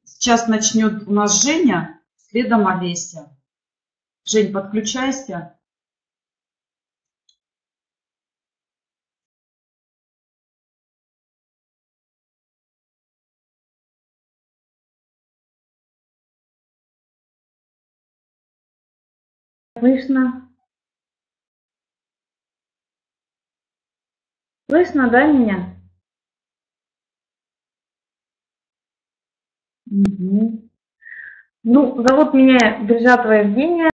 Сейчас начнет у нас Женя, следом Олеся. Жень, подключайся. Слышно? Слышно, да, меня? Угу. Ну, зовут меня Биржатова Евгения,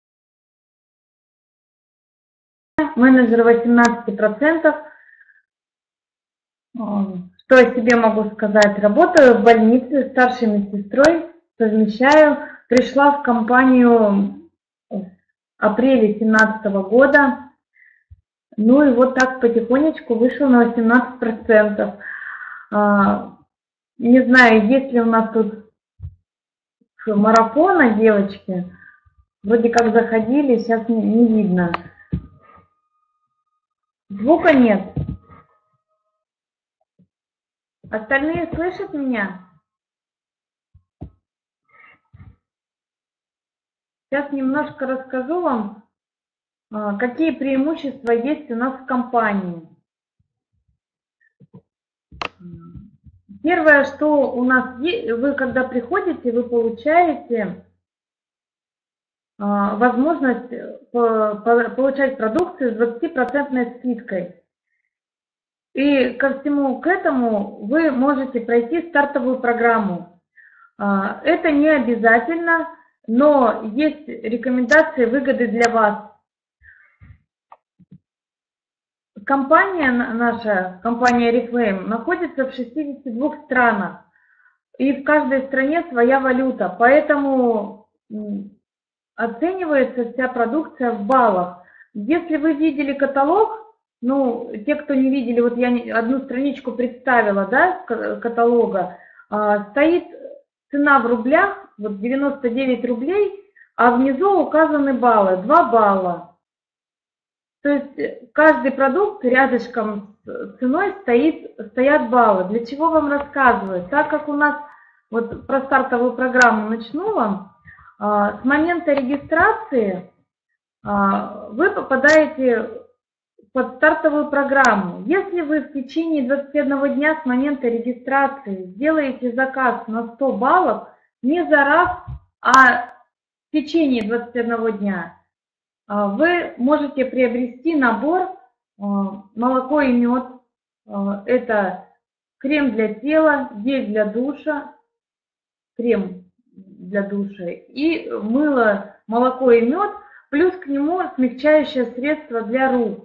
менеджер 18%. Что о себе могу сказать? Работаю в больнице старшей медсестрой, совмещаю. Пришла в компанию в апреле 2017 года. Ну и вот так потихонечку вышла на 18%. Не знаю, есть ли у нас тут марафона, девочки. Вроде как заходили, сейчас не видно. Звука нет. Остальные слышат меня? Сейчас немножко расскажу вам, какие преимущества есть у нас в компании. Первое, что у нас есть, вы когда приходите, вы получаете возможность получать продукцию с 20% скидкой. И ко всему к этому вы можете пройти стартовую программу. Это не обязательно, но есть рекомендации, выгоды для вас. Компания наша, компания Oriflame, находится в 62 странах. И в каждой стране своя валюта. Поэтому оценивается вся продукция в баллах. Если вы видели каталог, ну, те, кто не видели, вот я одну страничку представила, да, каталога, стоит цена в рублях, вот 99 рублей, а внизу указаны баллы, 2 балла. То есть каждый продукт рядышком с ценой стоят баллы. Для чего вам рассказываю? Так как у нас, вот про стартовую программу начну вам, с момента регистрации вы попадаете под стартовую программу. Если вы в течение 21 дня с момента регистрации сделаете заказ на 100 баллов, не за раз, а в течение 21 дня, вы можете приобрести набор молоко и мед. Это крем для тела, гель для душа, крем для душа и мыло, молоко и мед, плюс к нему смягчающее средство для рук.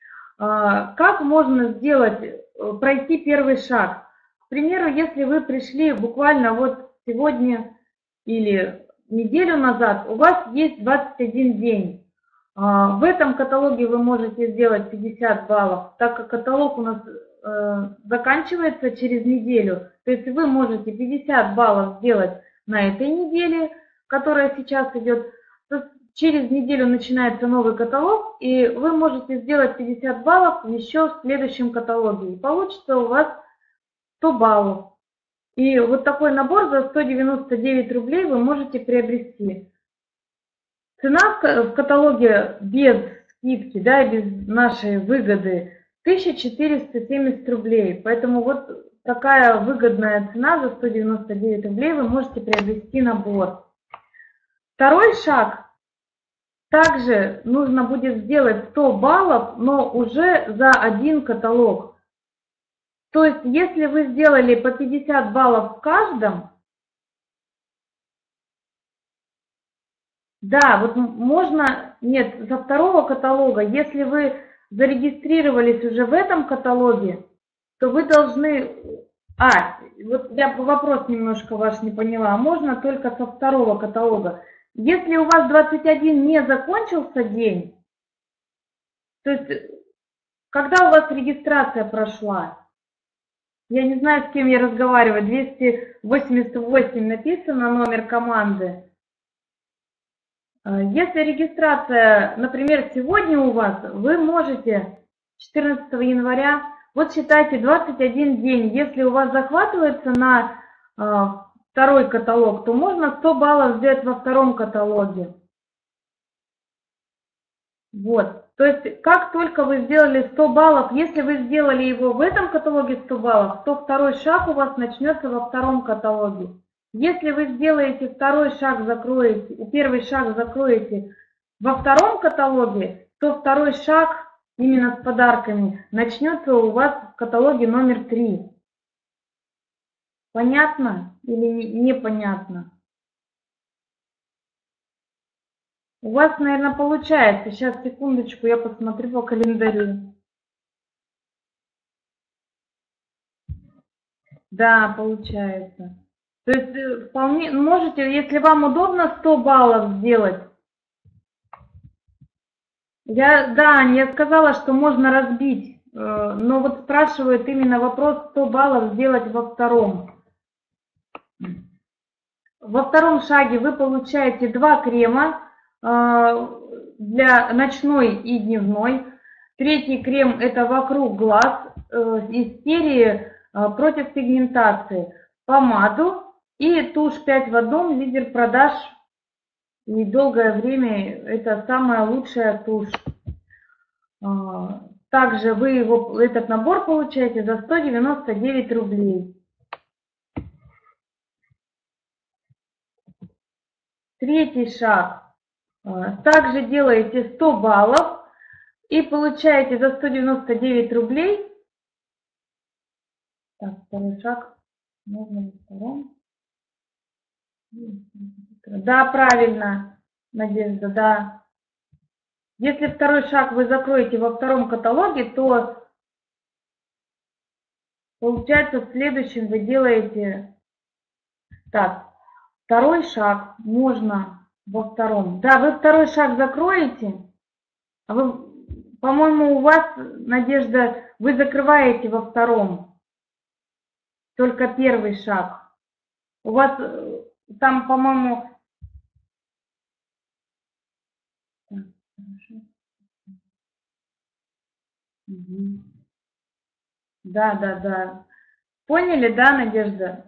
Как можно сделать, пройти первый шаг? К примеру, если вы пришли буквально вот сегодня или неделю назад, у вас есть 21 день. В этом каталоге вы можете сделать 50 баллов, так как каталог у нас заканчивается через неделю. То есть вы можете 50 баллов сделать на этой неделе, которая сейчас идет. Через неделю начинается новый каталог, и вы можете сделать 50 баллов еще в следующем каталоге. И получится у вас 100 баллов. И вот такой набор за 199 рублей вы можете приобрести. Цена в каталоге без скидки, да, без нашей выгоды 1470 рублей. Поэтому вот такая выгодная цена за 199 рублей вы можете приобрести набор. Второй шаг. Также нужно будет сделать 100 баллов, но уже за один каталог. То есть, если вы сделали по 50 баллов в каждом, да, вот можно, нет, за второго каталога, если вы зарегистрировались уже в этом каталоге, то вы должны... вот я вопрос немножко ваш не поняла, можно только со второго каталога. Если у вас 21 не закончился день, то есть когда у вас регистрация прошла, я не знаю, с кем я разговариваю, 288 написано номер команды. Если регистрация, например, сегодня у вас, вы можете 14 января, вот считайте 21 день, если у вас захватывается на второй каталог, то можно 100 баллов сделать во втором каталоге. Вот. То есть, как только вы сделали 100 баллов, если вы сделали его в этом каталоге 100 баллов, то второй шаг у вас начнется во втором каталоге. Если вы сделаете второй шаг, закроете, и первый шаг закроете во втором каталоге, то второй шаг именно с подарками начнется у вас в каталоге номер 3. Понятно или непонятно? У вас, наверное, получается. Сейчас, секундочку, я посмотрю по календарю. Да, получается. То есть вполне можете, если вам удобно 100 баллов сделать. Я сказала, что можно разбить, но вот спрашивают именно вопрос 100 баллов сделать во втором. Во втором шаге вы получаете 2 крема для ночной и дневной. Третий крем это вокруг глаз из серии против пигментации. Помаду и тушь 5 в одном, лидер продаж. И долгое время это самая лучшая тушь. Также вы этот набор получаете за 199 рублей. Третий шаг. Также делаете 100 баллов и получаете за 199 рублей. Так, второй шаг. Можно на втором. Да, правильно, Надежда, да. Если второй шаг вы закроете во втором каталоге, то получается в следующем вы делаете... Так, второй шаг можно во втором. Да, вы второй шаг закроете, а вы, по-моему, у вас, Надежда, вы закрываете во втором. Только первый шаг. У вас там, по-моему... Да, да, да. Поняли, да, Надежда?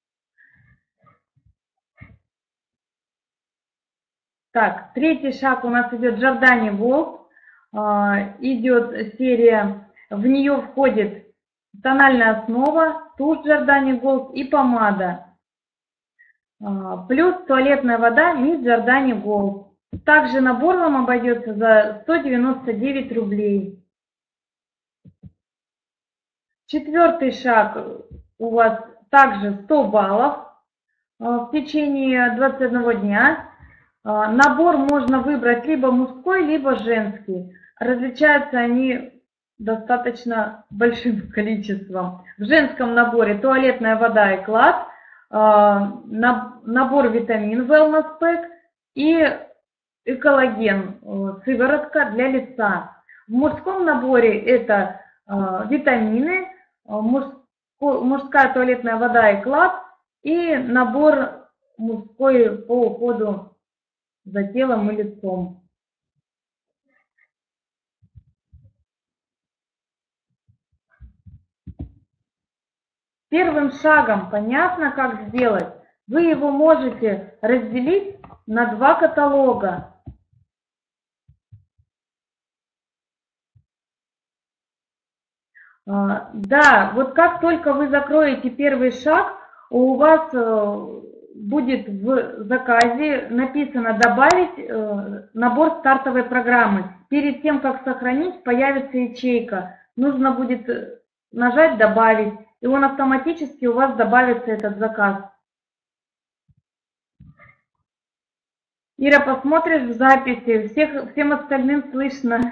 Так, третий шаг у нас идет Giordani Gold. Идет серия, в нее входит тональная основа, тушь Giordani Gold и помада. Плюс туалетная вода Miss Giordani Gold. Также набор вам обойдется за 199 рублей. Четвертый шаг у вас также 100 баллов в течение 21 дня. Набор можно выбрать либо мужской, либо женский. Различаются они достаточно большим количеством. В женском наборе туалетная вода и клад, набор витамин Wellness Pack и экологен, сыворотка для лица. В мужском наборе это витамины, мужская туалетная вода и клад и набор мужской по уходу за телом и лицом. Первым шагом понятно, как сделать. Вы его можете разделить на 2 каталога. Да, вот как только вы закроете первый шаг, у вас будет в заказе написано «Добавить набор стартовой программы». Перед тем, как сохранить, появится ячейка. Нужно будет нажать «Добавить», и он автоматически у вас добавится этот заказ. Ира, посмотришь в записи, всем остальным слышно.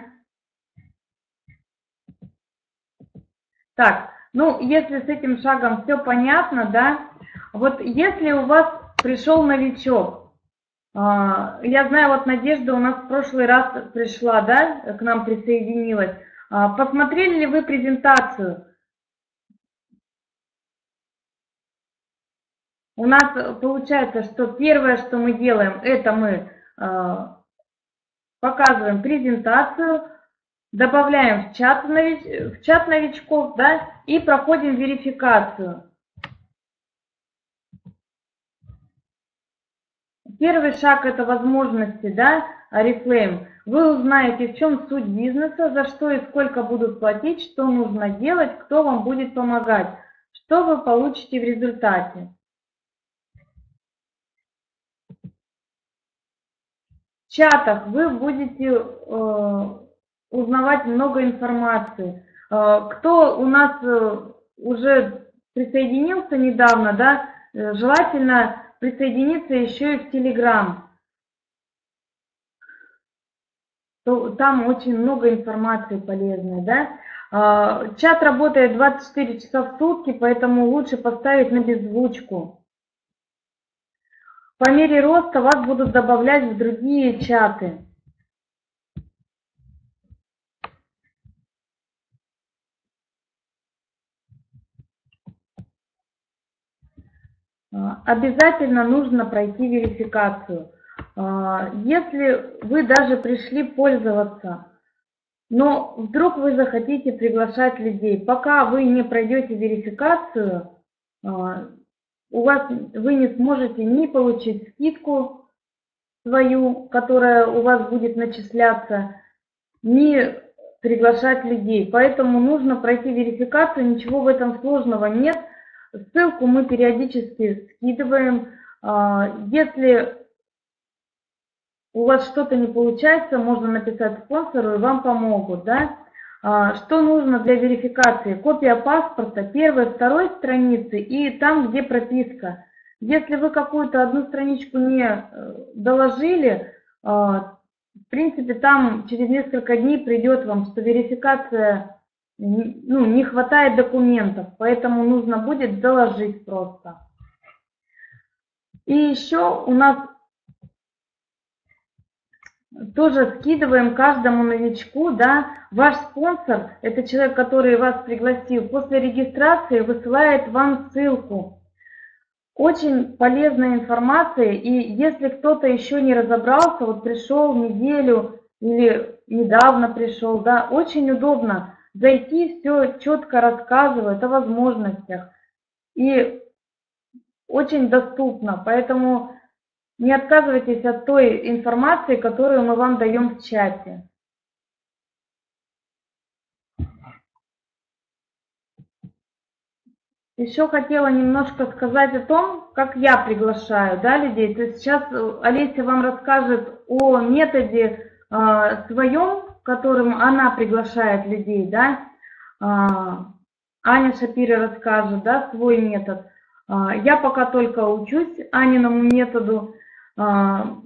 Так, ну, если с этим шагом все понятно, да, вот если у вас пришел новичок, я знаю, вот Надежда у нас в прошлый раз пришла, да, к нам присоединилась, посмотрели ли вы презентацию? У нас получается, что первое, что мы делаем, это мы показываем презентацию, добавляем в чат новичков, да, и проходим верификацию. Первый шаг это возможности, да, Oriflame. Вы узнаете, в чем суть бизнеса, за что и сколько будут платить, что нужно делать, кто вам будет помогать, что вы получите в результате. В чатах вы будете узнавать много информации. Кто у нас уже присоединился недавно, да, желательно присоединиться еще и в Telegram. Там очень много информации полезной, да. Чат работает 24 часа в сутки, поэтому лучше поставить на беззвучку. По мере роста вас будут добавлять в другие чаты. Обязательно нужно пройти верификацию. Если вы даже пришли пользоваться, но вдруг вы захотите приглашать людей, пока вы не пройдете верификацию, вы не сможете ни получить скидку свою, которая у вас будет начисляться, ни приглашать людей. Поэтому нужно пройти верификацию, ничего в этом сложного нет. Ссылку мы периодически скидываем. Если у вас что-то не получается, можно написать спонсору, и вам помогут. Да? Что нужно для верификации? Копия паспорта, первой, второй страницы и там, где прописка. Если вы какую-то одну страничку не доложили, в принципе, там через несколько дней придет вам, что верификация, не хватает документов, поэтому нужно будет доложить просто. И еще у нас тоже скидываем каждому новичку, да, ваш спонсор, это человек, который вас пригласил, после регистрации высылает вам ссылку. Очень полезная информация, и если кто-то еще не разобрался, вот пришел неделю или недавно пришел, да, очень удобно зайти, все четко рассказывают о возможностях и очень доступно, поэтому не отказывайтесь от той информации, которую мы вам даем в чате. Еще хотела немножко сказать о том, как я приглашаю, да, людей. То есть сейчас Олеся вам расскажет о методе своем, которым она приглашает людей, да. Аня Шапира расскажет, да, свой метод. Я пока только учусь Аниному методу. С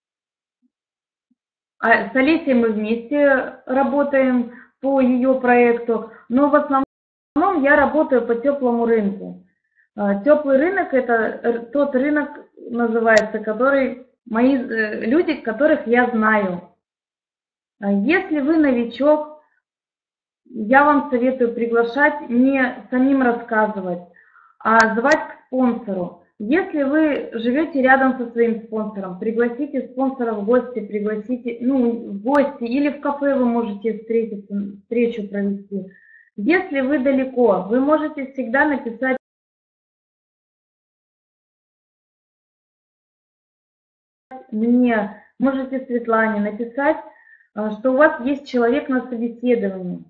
Олесей мы вместе работаем по ее проекту, но в основном я работаю по теплому рынку. Теплый рынок – это тот рынок, называется, который мои люди, которых я знаю. Если вы новичок, я вам советую приглашать, не самим рассказывать, а звать к спонсору. Если вы живете рядом со своим спонсором, пригласите спонсора в гости, пригласите, в гости или в кафе вы можете встретиться, встречу провести. Если вы далеко, вы можете всегда написать мне, можете Светлане написать, что у вас есть человек на собеседовании.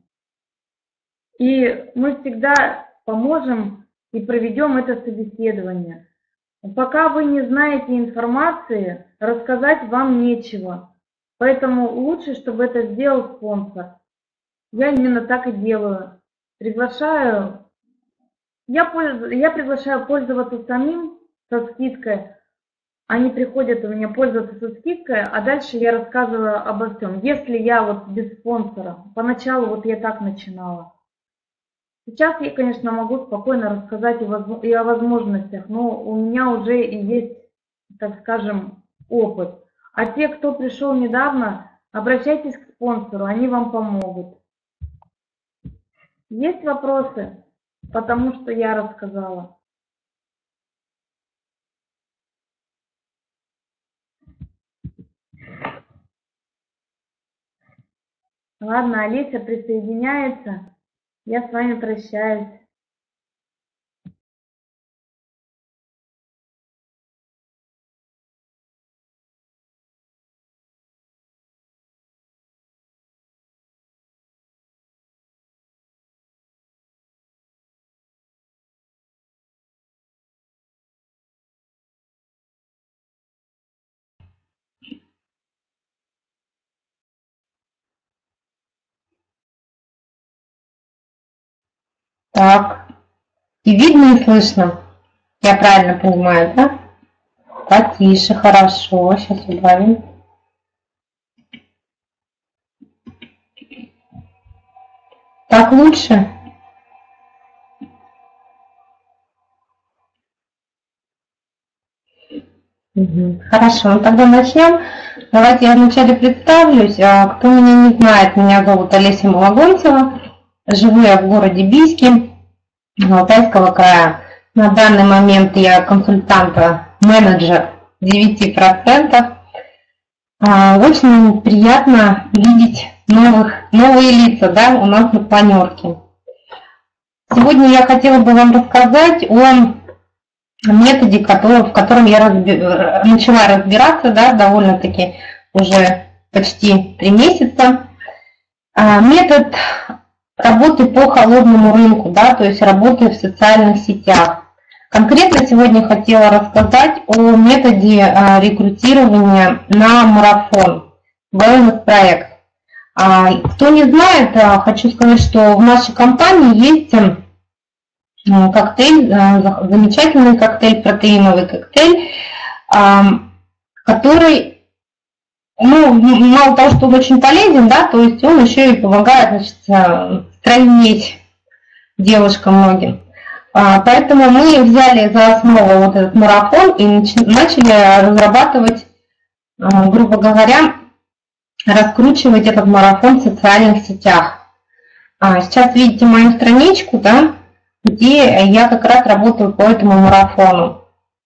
И мы всегда поможем и проведем это собеседование. Пока вы не знаете информации, рассказать вам нечего. Поэтому лучше, чтобы это сделал спонсор. Я именно так и делаю. Приглашаю. Я приглашаю пользоваться самим со скидкой. Они приходят у меня пользоваться со скидкой, а дальше я рассказываю обо всем. Если я вот без спонсора, поначалу вот я так начинала. Сейчас я, конечно, могу спокойно рассказать и о возможностях, но у меня уже и есть, так скажем, опыт. А те, кто пришел недавно, обращайтесь к спонсору, они вам помогут. Есть вопросы? Потому что я рассказала. Ладно, Олеся присоединяется. Я с вами прощаюсь. Так. И видно, и слышно. Я правильно понимаю, да? Потише, хорошо. Сейчас убавим. Так лучше? Хорошо, ну тогда начнем. Давайте я вначале представлюсь. Кто меня не знает, меня зовут Олеся Малогонцева. Живу я в городе Бийске, Алтайского края. На данный момент я консультант-менеджер 9%. Очень приятно видеть новые лица, да, у нас на планерке. Сегодня я хотела бы вам рассказать о методе, в котором я начала разбираться, да, довольно-таки уже почти 3 месяца. Метод работы по холодному рынку, да, то есть работы в социальных сетях. Конкретно сегодня хотела рассказать о методе рекрутирования на марафон, wellness-проект. Кто не знает, хочу сказать, что в нашей компании есть коктейль, замечательный коктейль, протеиновый коктейль, который, мало того, что он очень полезен, да, то есть он еще и помогает, значит, стройнеть девушкам многим. Поэтому мы взяли за основу вот этот марафон и начали разрабатывать, грубо говоря, раскручивать этот марафон в социальных сетях. Сейчас видите мою страничку, да, где я как раз работаю по этому марафону.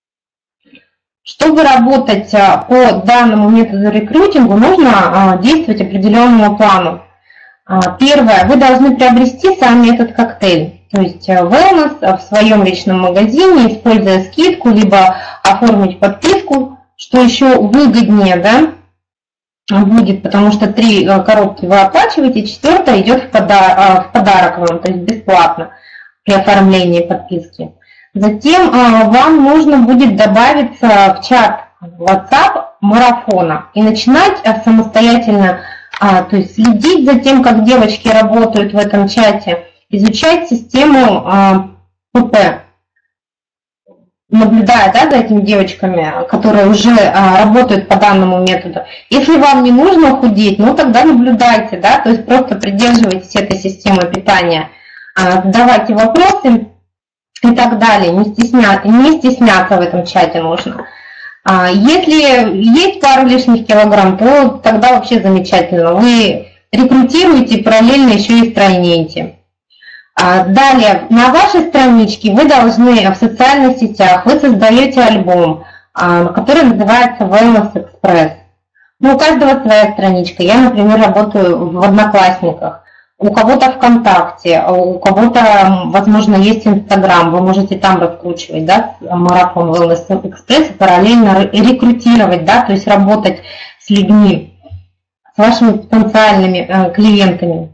Чтобы работать по данному методу рекрутинга, нужно действовать определенному плану. Первое, вы должны приобрести сами этот коктейль. То есть wellness в своем личном магазине, используя скидку, либо оформить подписку, что еще выгоднее, да, будет, потому что 3 коробки вы оплачиваете, 4-я идет в подарок вам, то есть бесплатно при оформлении подписки. Затем вам нужно будет добавиться в чат WhatsApp марафона и начинать самостоятельно, то есть следить за тем, как девочки работают в этом чате, изучать систему ПП, наблюдая, да, за этими девочками, которые уже работают по данному методу. Если вам не нужно худеть, ну тогда наблюдайте, да, то есть просто придерживайтесь этой системы питания, задавайте вопросы и так далее, не стесняться в этом чате нужно. Если есть пару лишних килограмм, то тогда вообще замечательно, вы рекрутируете, параллельно еще и стройнеете. Далее, на вашей страничке вы должны в социальных сетях, вы создаете альбом, который называется Wellness Express. Ну, у каждого своя страничка. Я, например, работаю в Одноклассниках, у кого-то ВКонтакте, у кого-то, возможно, есть Инстаграм, вы можете там раскручивать, да, марафон Wellness Express и параллельно рекрутировать, да, то есть работать с людьми, с вашими потенциальными клиентами.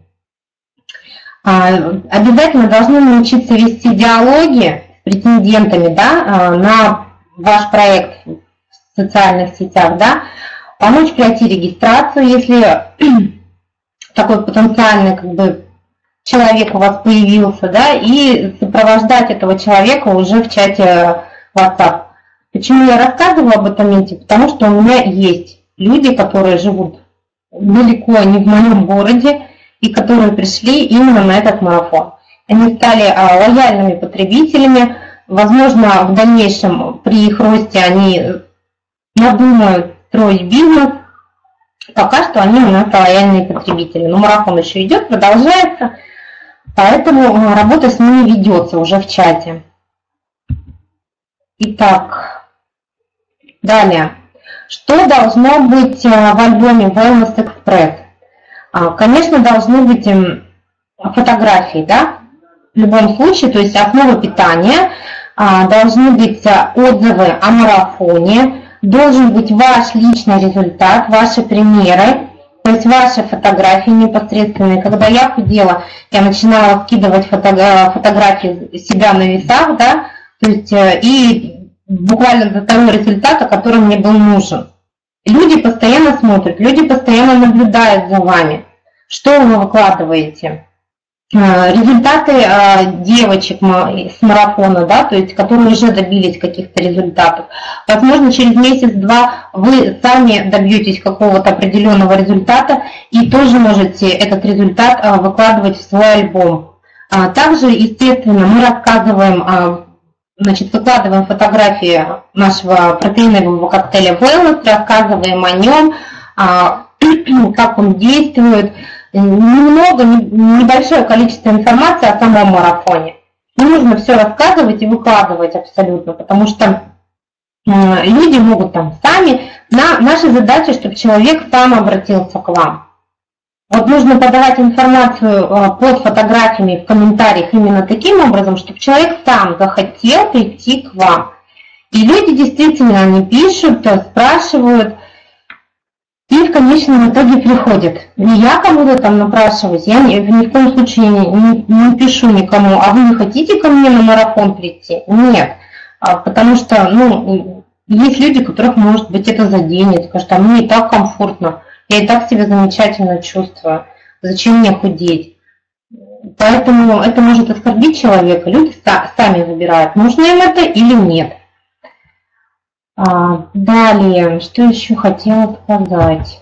Обязательно должны научиться вести диалоги с претендентами, да, на ваш проект в социальных сетях, да, помочь пройти регистрацию, если такой потенциальный как бы человек у вас появился, да, и сопровождать этого человека уже в чате WhatsApp. Почему я рассказываю об этом месте? Потому что у меня есть люди, которые живут далеко не в моем городе, и которые пришли именно на этот марафон. Они стали лояльными потребителями. Возможно, в дальнейшем при их росте они надумают строить бизнес. Пока что они у нас лояльные потребители. Но марафон еще идет, продолжается. Поэтому работа с ними ведется уже в чате. Итак, далее. Что должно быть в альбоме Wellness Express? Конечно, должны быть фотографии, да, в любом случае, то есть основа питания, должны быть отзывы о марафоне, должен быть ваш личный результат, ваши примеры, то есть ваши фотографии непосредственные. Когда я худела, я начинала скидывать фотографии себя на весах, да, то есть и буквально до того результата, который мне был нужен. Люди постоянно смотрят, люди постоянно наблюдают за вами, что вы выкладываете. результаты девочек с марафона, да, то есть которые уже добились каких-то результатов. Возможно, через месяц-два вы сами добьетесь какого-то определенного результата и тоже можете этот результат выкладывать в свой альбом. Также, естественно, мы рассказываем, значит, выкладываем фотографии нашего протеинового коктейля Wellness, рассказываем о нем, как он действует. Небольшое количество информации о самом марафоне. Не нужно все рассказывать и выкладывать абсолютно, потому что люди могут там сами. Наша задача, чтобы человек сам обратился к вам. Вот нужно подавать информацию под фотографиями в комментариях именно таким образом, чтобы человек сам захотел прийти к вам. И люди действительно, они пишут, спрашивают, и в конечном итоге приходят. Не я кому-то там напрашиваюсь, я ни в коем случае не пишу никому, а вы не хотите ко мне на марафон прийти? Нет, потому что, ну, есть люди, которых, может быть, это заденет, скажут, а мне и так комфортно, я и так себя замечательно чувствую, зачем мне худеть? Поэтому это может оскорбить человека, люди сами выбирают, нужно им это или нет. Далее, что еще хотела сказать?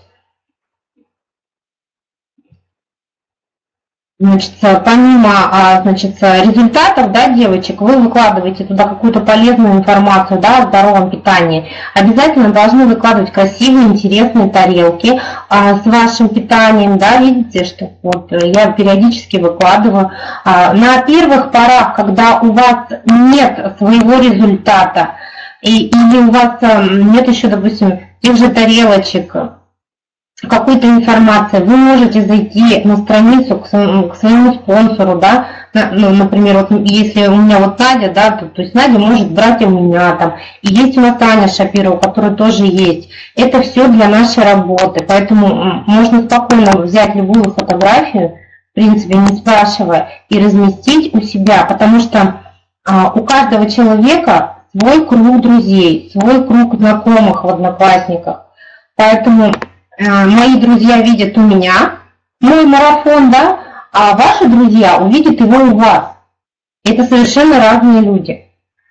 Значит, помимо результатов, да, девочек, вы выкладываете туда какую-то полезную информацию, да, о здоровом питании. Обязательно должны выкладывать красивые, интересные тарелки с вашим питанием, да, видите, что вот я периодически выкладываю. На первых порах, когда у вас нет своего результата, или у вас нет еще, допустим, тех же тарелочек, какой-то информации, вы можете зайти на страницу к своему спонсору, да, ну, например, вот если у меня вот Надя, да, то есть Надя может брать и у меня там, и есть у нас Аня Шапирова, которая тоже есть. Это все для нашей работы, поэтому можно спокойно взять любую фотографию, в принципе, не спрашивая, и разместить у себя, потому что у каждого человека свой круг друзей, свой круг знакомых в Одноклассниках. Поэтому мои друзья видят у меня мой марафон, да, а ваши друзья увидят его у вас. Это совершенно разные люди.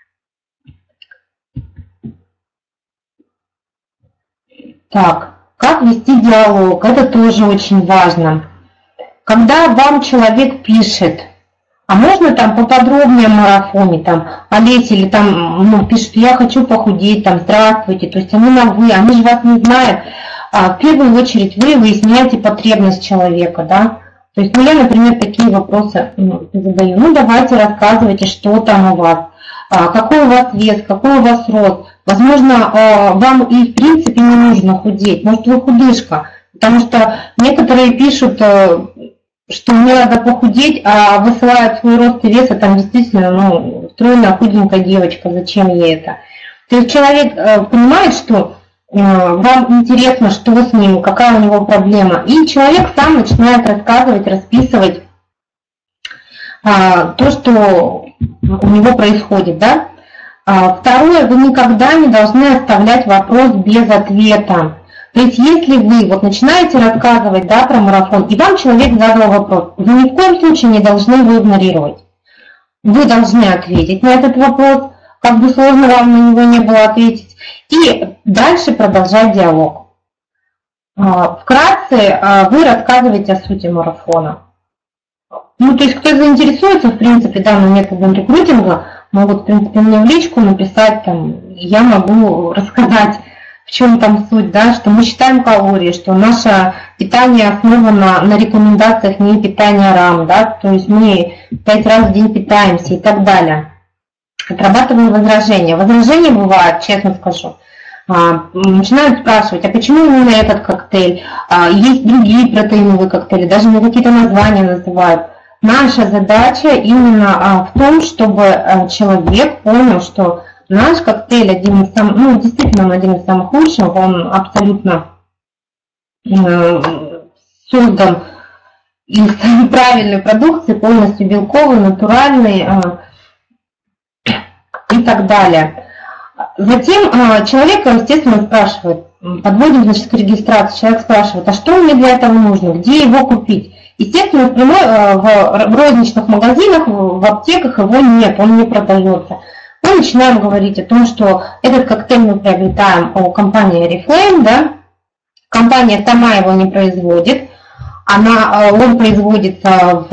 Так, как вести диалог? Это тоже очень важно. Когда вам человек пишет, а можно там поподробнее о марафоне, там, Олеся, или там, ну, пишет, я хочу похудеть, там, здравствуйте, то есть они на вы, они же вас не знают. В первую очередь вы выясняете потребность человека, да. То есть, ну, я, например, такие вопросы задаю. Ну, давайте рассказывайте, что там у вас, какой у вас вес, какой у вас рост. Возможно, вам и в принципе не нужно худеть, может, вы худышка, потому что некоторые пишут, что мне надо похудеть, а высылают свой рост и вес, а там действительно, ну, стройная, худенькая девочка, зачем ей это? То есть человек понимает, что вам интересно, что с ним, какая у него проблема, и человек сам начинает рассказывать, расписывать то, что у него происходит, да? Второе, вы никогда не должны оставлять вопрос без ответа. То есть, если вы вот начинаете рассказывать, да, про марафон, и вам человек задал вопрос, вы ни в коем случае не должны его игнорировать. Вы должны ответить на этот вопрос, как бы сложно вам на него не было ответить, и дальше продолжать диалог. Вкратце вы рассказываете о сути марафона. Ну, то есть, кто заинтересуется, в принципе, данным методом рекрутинга, могут, в принципе, мне в личку написать, там, я могу рассказать, в чем там суть, да, что мы считаем калории, что наше питание основано на рекомендациях не питания РАМ, да, то есть мы 5 раз в день питаемся и так далее. Отрабатываем возражения. Возражения бывают, честно скажу. Начинают спрашивать, а почему именно этот коктейль? Есть другие протеиновые коктейли, даже мне какие-то названия называют. Наша задача именно в том, чтобы человек понял, что наш коктейль один из самых, ну, действительно, он один из самых лучших, он абсолютно создан из правильной продукции, полностью белковый, натуральный и так далее. Затем человек, естественно, спрашивает, подводим, значит, к регистрации, человек спрашивает, а что мне для этого нужно, где его купить? Естественно, в розничных магазинах, в аптеках его нет, он не продается. Мы начинаем говорить о том, что этот коктейль мы приобретаем у компании Oriflame, да? Компания сама его не производит, он производится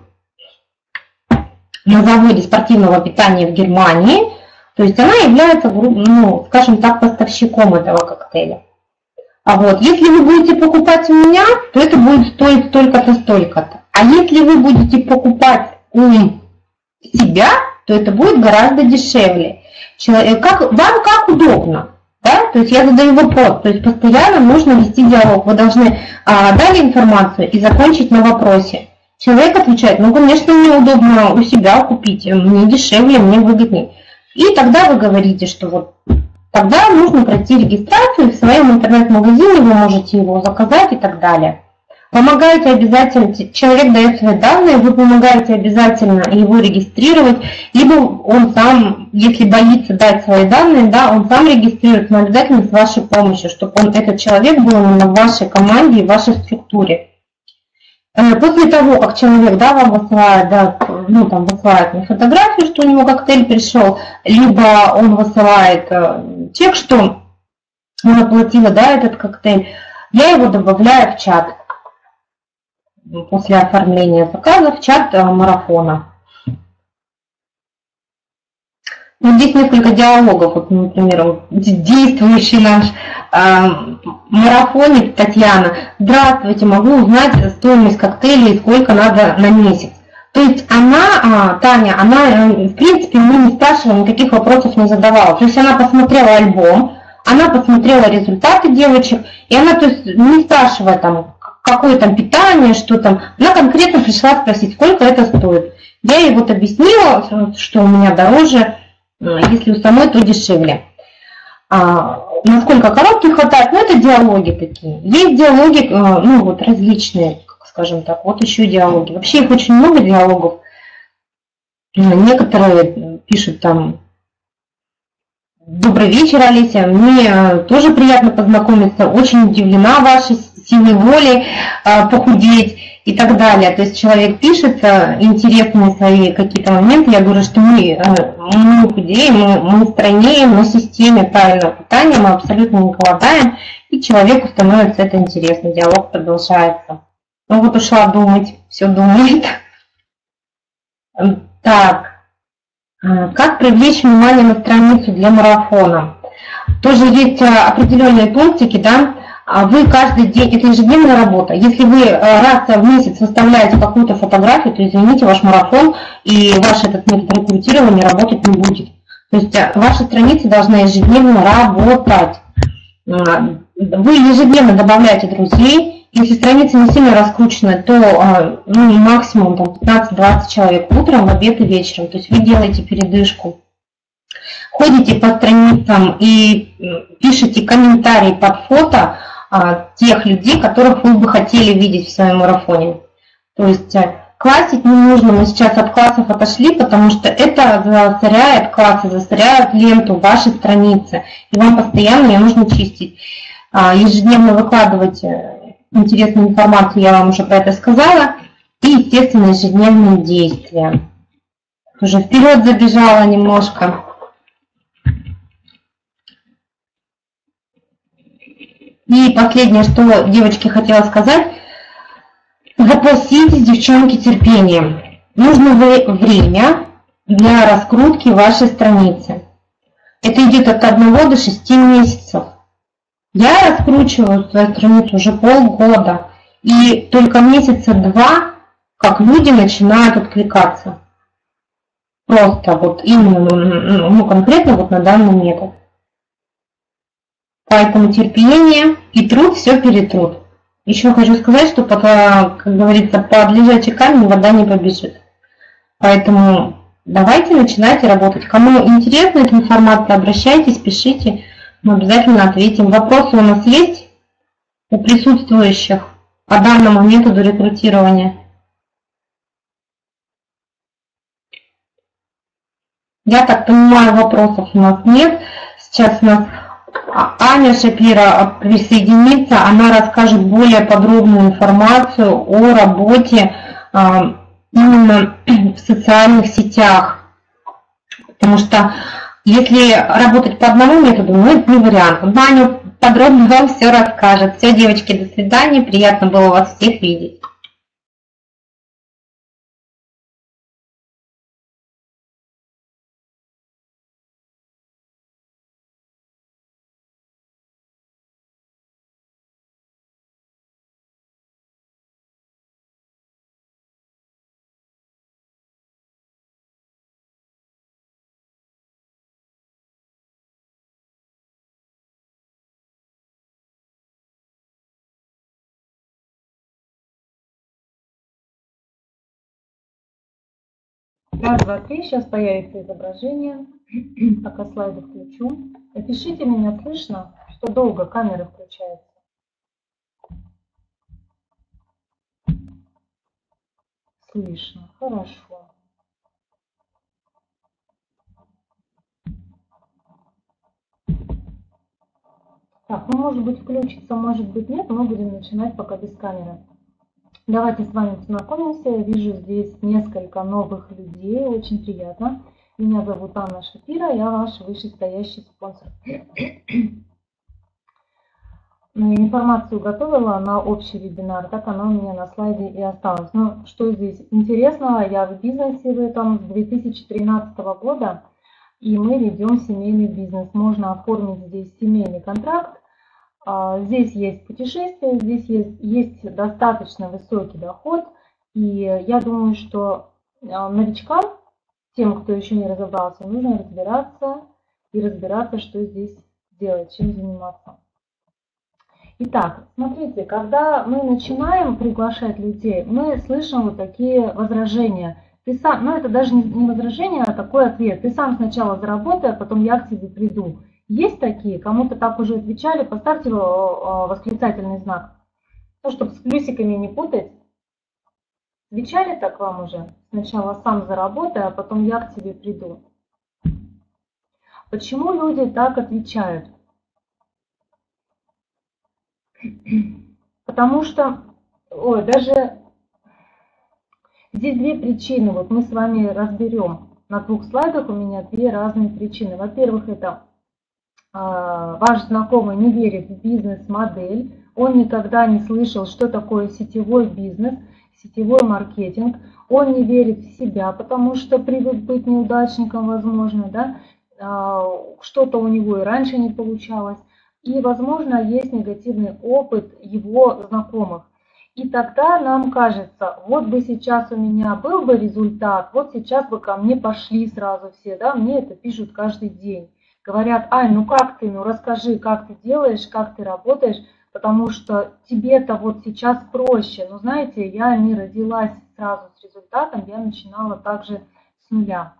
на заводе спортивного питания в Германии, то есть она является, ну, скажем так, поставщиком этого коктейля. А вот, если вы будете покупать у меня, то это будет стоить столько-то, столько-то. А если вы будете покупать у себя, то это будет гораздо дешевле. Вам как удобно. Да? То есть я задаю вопрос, то есть постоянно нужно вести диалог. Вы должны дали информацию и закончить на вопросе. Человек отвечает, ну, конечно, мне удобно у себя купить, мне дешевле, мне выгоднее. И тогда вы говорите, что вот тогда нужно пройти регистрацию, в своем интернет-магазине вы можете его заказать и так далее. Помогаете обязательно, человек дает свои данные, вы помогаете обязательно его регистрировать, либо он сам, если боится дать свои данные, да, он сам регистрирует, но обязательно с вашей помощью, чтобы этот человек был именно в вашей команде и в вашей структуре. После того, как человек, да, вам высылает, да, ну, там, высылает мне фотографию, что у него коктейль пришел, либо он высылает чек, что он оплатила, да, этот коктейль, я его добавляю в чат. После оформления заказа в чат марафона. Вот здесь несколько диалогов. Вот, например, действующий наш марафоник Татьяна. Здравствуйте, могу узнать стоимость коктейля и сколько надо на месяц. То есть она, Таня, она, в принципе, мы не спрашиваем, никаких вопросов не задавала. То есть она посмотрела альбом, она посмотрела результаты девочек, и она, то есть, не спрашивая там, какое там питание, что там. Она конкретно пришла спросить, сколько это стоит. Я ей вот объяснила, что у меня дороже, если у самой, то дешевле. Насколько коробки хватает, ну это диалоги такие. Есть диалоги, ну вот различные, скажем так, вот еще диалоги. Вообще их очень много диалогов. Некоторые пишут там: добрый вечер, Олеся, мне тоже приятно познакомиться, очень удивлена вашей силой воли похудеть и так далее. То есть человек пишет интересные свои какие-то моменты, я говорю, что мы худеем, мы стройнеем, на системе правильного питания, мы абсолютно не голодаем, и человеку становится это интересно, диалог продолжается. Ну вот ушла думать, все думает. Так. Как привлечь внимание на страницу для марафона? Тоже есть определенные пунктики, да? Вы каждый день, это ежедневная работа. Если вы раз в месяц выставляете какую-то фотографию, то, извините, ваш марафон и ваш этот метод рекрутирования работать не будет. То есть ваша страница должна ежедневно работать. Вы ежедневно добавляете друзей. Если страница не сильно раскручена, то ну, максимум 15-20 человек утром, в обед и вечером. То есть вы делаете передышку. Ходите по страницам и пишите комментарии под фото тех людей, которых вы бы хотели видеть в своем марафоне. То есть классить не нужно, мы сейчас от классов отошли, потому что это засоряет классы, засоряет ленту вашей страницы. И вам постоянно ее нужно чистить. Ежедневно выкладывать интересную информацию, я вам уже про это сказала. И, естественно, ежедневные действия. Уже вперед забежала немножко. И последнее, что девочке хотела сказать. Запаситесь, девчонки, терпением. Нужно время для раскрутки вашей страницы. Это идет от 1 до 6 месяцев. Я раскручиваю свою страницу уже полгода. И только месяца 2, как люди начинают откликаться. Просто вот именно, ну, конкретно вот на данный метод. Поэтому терпение и труд все перетрут. Еще хочу сказать, что, как говорится, под лежачий камень вода не побежит. Поэтому давайте начинайте работать. Кому интересна эта информация, обращайтесь, пишите. Мы обязательно ответим. Вопросы у нас есть у присутствующих по данному методу рекрутирования? Я так понимаю, вопросов у нас нет. Сейчас у нас Аня Шапира присоединится, она расскажет более подробную информацию о работе именно в социальных сетях. Потому что если работать по одному методу, ну это не вариант. Аня подробно вам все расскажет. Все, девочки, до свидания. Приятно было вас всех видеть. Раз, два, три. Сейчас появится изображение. Пока слайды включу. Напишите, меня слышно, что долго камера включается. Слышно. Хорошо. Так, ну может быть включится, может быть нет. Мы будем начинать пока без камеры. Давайте с вами познакомимся. Я вижу здесь несколько новых людей. Очень приятно. Меня зовут Анна Шапира. Я ваш вышестоящий спонсор. Информацию готовила на общий вебинар. Так она у меня на слайде и осталась. Но что здесь интересного? Я в бизнесе в этом с 2013 года. И мы ведем семейный бизнес. Можно оформить здесь семейный контракт. Здесь есть путешествия, здесь есть достаточно высокий доход. И я думаю, что новичкам, тем, кто еще не разобрался, нужно разбираться, что здесь делать, чем заниматься. Итак, смотрите, когда мы начинаем приглашать людей, мы слышим вот такие возражения. Ты сам, ну это даже не возражение, а такой ответ. Ты сам сначала заработай, а потом я к тебе приду. Есть такие? Кому-то так уже отвечали? Поставьте восклицательный знак. Ну, чтобы с плюсиками не путать. Отвечали так вам уже? Сначала сам заработай, а потом я к тебе приду. Почему люди так отвечают? Потому что, даже здесь две причины. Вот мы с вами разберем. На 2 слайдах у меня 2 разные причины. Во-первых, это ваш знакомый не верит в бизнес-модель, он никогда не слышал, что такое сетевой бизнес, сетевой маркетинг, он не верит в себя, потому что привык быть неудачником, возможно, да? Что-то у него и раньше не получалось, и, возможно, есть негативный опыт его знакомых. И тогда нам кажется, вот бы сейчас у меня был бы результат, вот сейчас бы ко мне пошли сразу все, да, мне это пишут каждый день. Говорят: Ань, ну как ты, ну расскажи, как ты делаешь, как ты работаешь, потому что тебе-то вот сейчас проще. Но знаете, я не родилась сразу с результатом, я начинала также с нуля.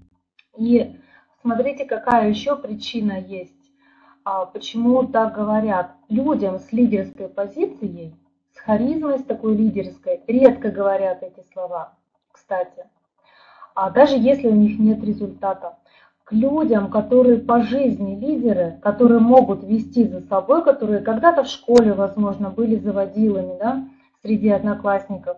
И смотрите, какая еще причина есть, почему так говорят. Людям с лидерской позицией, с харизмой, с такой лидерской, редко говорят эти слова, кстати, даже если у них нет результата. К людям, которые по жизни лидеры, которые могут вести за собой, которые когда-то в школе, возможно, были заводилами, да, среди одноклассников,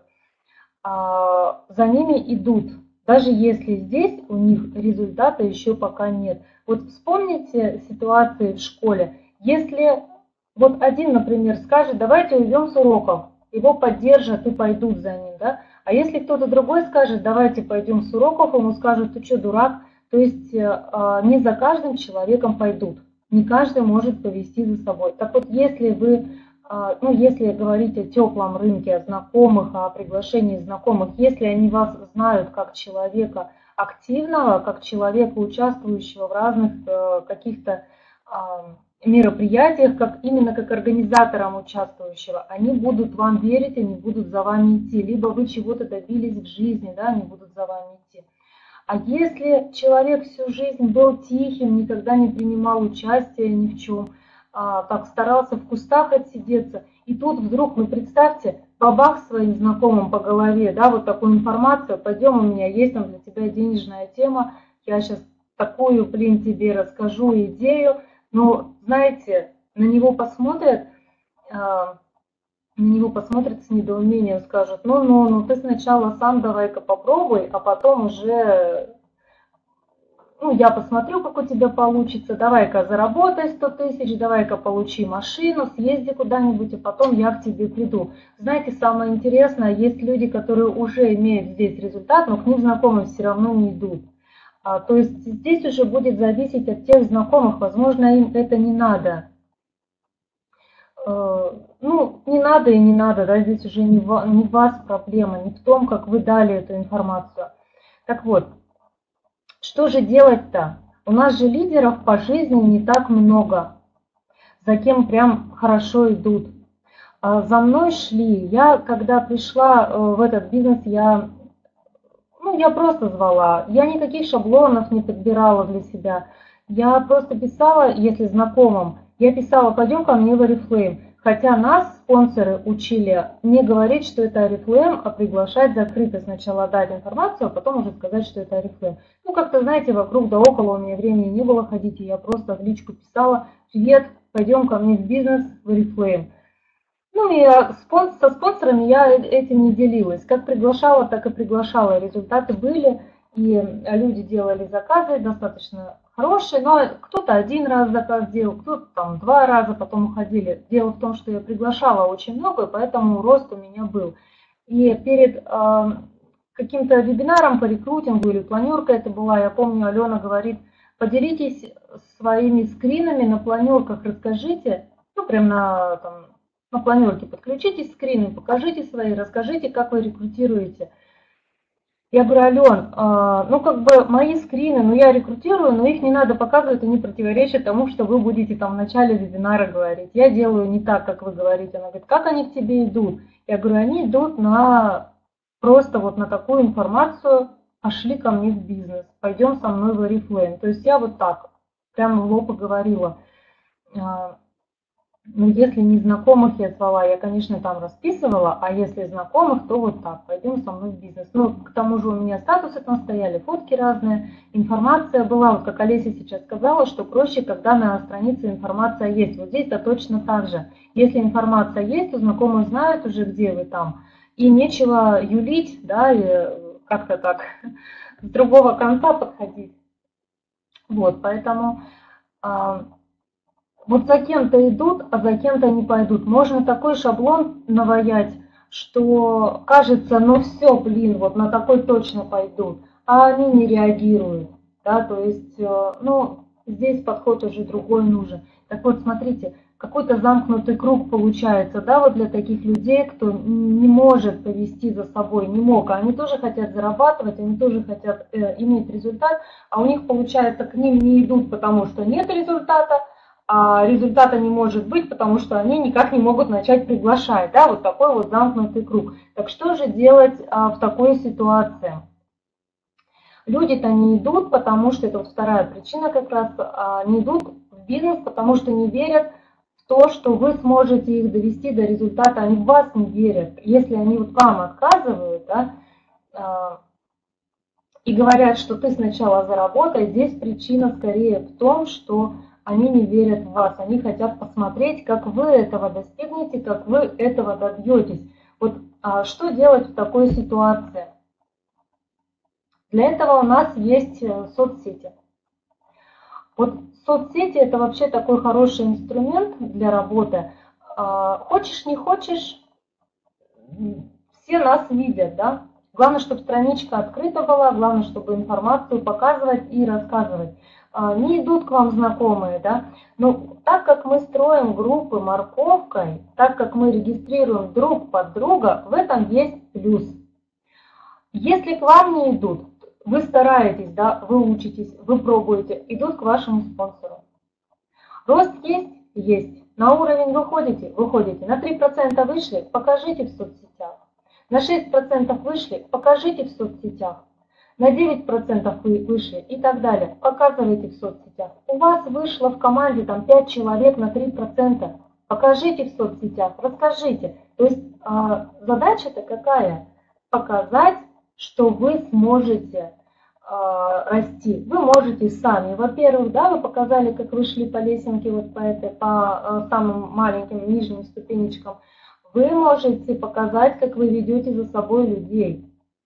за ними идут, даже если здесь у них результата еще пока нет. Вот вспомните ситуации в школе. Если вот один, например, скажет: давайте уйдем с уроков, его поддержат и пойдут за ним, да? А если кто-то другой скажет: давайте пойдем с уроков, ему скажут: ты что, дурак? То есть не за каждым человеком пойдут, не каждый может повести за собой. Так вот, если вы, если говорить о теплом рынке, о знакомых, о приглашении знакомых, если они вас знают как человека активного, как человека, участвующего в разных каких-то мероприятиях, именно как организатором участвующего, они будут вам верить, они будут за вами идти. Либо вы чего-то добились в жизни, да, они будут за вами идти. А если человек всю жизнь был тихим, никогда не принимал участия ни в чем, так старался в кустах отсидеться, и тут вдруг, ну представьте, бабах своим знакомым по голове, да, вот такую информацию: пойдем, у меня есть там для тебя денежная тема, я сейчас такую, блин, тебе расскажу идею, но знаете, на него посмотрят с недоумением, скажут, ну, ты сначала сам давай-ка попробуй, а потом уже, ну, я посмотрю, как у тебя получится, давай-ка заработай 100 тысяч, давай-ка получи машину, съезди куда-нибудь, а потом я к тебе приду. Знаете, самое интересное, есть люди, которые уже имеют здесь результат, но к ним знакомые все равно не идут. То есть здесь уже будет зависеть от тех знакомых, возможно, им это не надо. Ну, не надо и не надо, да, здесь уже не в вас проблема, не в том, как вы дали эту информацию. Так вот, что же делать-то? У нас же лидеров по жизни не так много, за кем прям хорошо идут. За мной шли, я когда пришла в этот бизнес, я просто звала, я никаких шаблонов не подбирала для себя. Я просто писала, если знакомым, я писала, пойдем ко мне в Oriflame. Хотя нас спонсоры учили не говорить, что это Oriflame, а приглашать закрыто. Сначала дать информацию, а потом уже сказать, что это Oriflame. Ну, как-то, знаете, вокруг да около у меня времени не было ходить, и я просто в личку писала, привет, пойдем ко мне в бизнес в Oriflame. Ну, и со спонсорами я этим не делилась. Как приглашала, так и приглашала. Результаты были, и люди делали заказы достаточно хорошие, но кто-то один раз заказ делал, кто-то там 2 раза, потом уходили. Дело в том, что я приглашала очень много, поэтому рост у меня был. И перед каким-то вебинаром по рекрутингу или планерка это была, я помню, Алена говорит, поделитесь своими скринами на планерках, расскажите, ну, прям на планерке подключитесь скрины, покажите свои, расскажите, как вы рекрутируете. Я говорю, Ален, ну как бы мои скрины, ну я рекрутирую, но их не надо показывать, они противоречат тому, что вы будете там в начале вебинара говорить. Я делаю не так, как вы говорите. Она говорит, как они к тебе идут? Я говорю, они идут на просто вот на такую информацию, шли ко мне в бизнес, пойдем со мной в Oriflame. То есть я вот так, прямо в лоб и говорила. Ну, если не знакомых я звала, я, конечно, там расписывала, а если знакомых, то вот так, пойдем со мной в бизнес. Ну, к тому же у меня статусы там стояли, фотки разные, информация была, вот как Олеся сейчас сказала, что проще, когда на странице информация есть. Вот здесь-то точно так же. Если информация есть, то знакомые знают уже, где вы там, и нечего юлить, да, и как-то так с другого конца подходить. Вот, поэтому... Вот за кем-то идут, а за кем-то не пойдут. Можно такой шаблон наваять, что кажется, ну все, блин, вот на такой точно пойдут, а они не реагируют. Да, то есть, ну, здесь подход уже другой нужен. Так вот, смотрите, какой-то замкнутый круг получается, да, вот для таких людей, кто не может повести за собой, не мог, а они тоже хотят зарабатывать, они тоже хотят иметь результат, а у них, получается, к ним не идут, потому что нет результата, а результата не может быть, потому что они никак не могут начать приглашать, да, вот такой вот замкнутый круг. Так что же делать в такой ситуации? Люди-то не идут, потому что, это вот вторая причина как раз, не идут в бизнес, потому что не верят в то, что вы сможете их довести до результата, они в вас не верят. Если они вот вам отказывают, да, и говорят, что ты сначала заработай, здесь причина скорее в том, что они не верят в вас, они хотят посмотреть, как вы этого достигнете, как вы этого добьетесь. Вот что делать в такой ситуации? Для этого у нас есть соцсети. Вот соцсети это вообще такой хороший инструмент для работы. Хочешь, не хочешь, все нас видят, да? Главное, чтобы страничка открыта была, главное, чтобы информацию показывать и рассказывать. Не идут к вам знакомые, да, но так как мы строим группы морковкой, так как мы регистрируем друг под друга, в этом есть плюс. Если к вам не идут, вы стараетесь, да, вы учитесь, вы пробуете, идут к вашему спонсору. Рост есть? Есть. На уровень выходите? Выходите. На 3% вышли? Покажите в соцсетях. На 6% вышли? Покажите в соцсетях. На 9% выше и так далее. Показывайте в соцсетях. У вас вышло в команде там 5 человек на 3%. Покажите в соцсетях, расскажите. То есть задача-то какая? Показать, что вы сможете расти, вы можете сами. Во-первых, да, вы показали, как вы шли по лесенке, вот по самым маленьким нижним ступенечкам. Вы можете показать, как вы ведете за собой людей.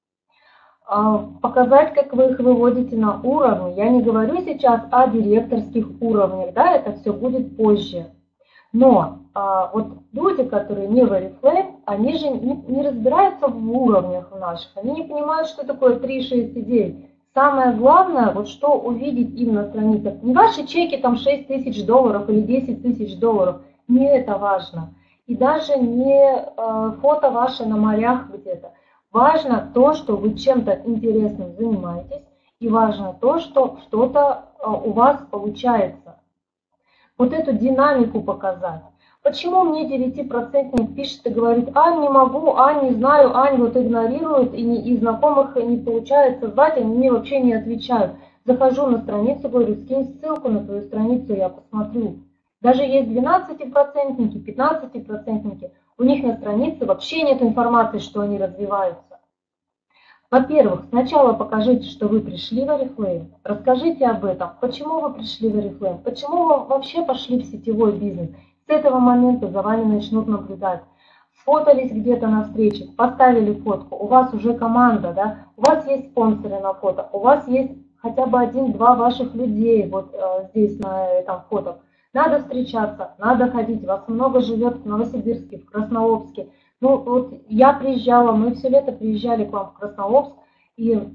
Показать, как вы их выводите на уровни. Я не говорю сейчас о директорских уровнях, да, это все будет позже. Но вот люди, которые не в Oriflame, они же не разбираются в уровнях наших, они не понимают, что такое 3-6 идей. Самое главное, вот что увидеть им на страницах. Не ваши чеки там $6 тысяч или 10 тысяч долларов, не это важно. И даже не фото ваше на морях где-то. Важно то, что вы чем-то интересным занимаетесь, и важно то, что что-то у вас получается. Вот эту динамику показать. Почему мне 9% пишет и говорит: Ань, не могу, Ань, не знаю, Ань вот игнорирует, и знакомых не получается звать, они мне вообще не отвечают. Захожу на страницу, говорю: скинь ссылку на твою страницу, я посмотрю. Даже есть 12%, 15%, у них на странице вообще нет информации, что они развиваются. Во-первых, сначала покажите, что вы пришли в Oriflame, расскажите об этом, почему вы пришли в Oriflame, почему вы вообще пошли в сетевой бизнес. С этого момента за вами начнут наблюдать. Сфотались где-то на встрече, поставили фотку, у вас уже команда, да? У вас есть спонсоры на фото, у вас есть хотя бы 1-2 ваших людей вот здесь на этом фото. Надо встречаться, надо ходить, вас много живет в Новосибирске, в Краснообске. Ну вот я приезжала, мы все лето приезжали к вам в Краснообск, и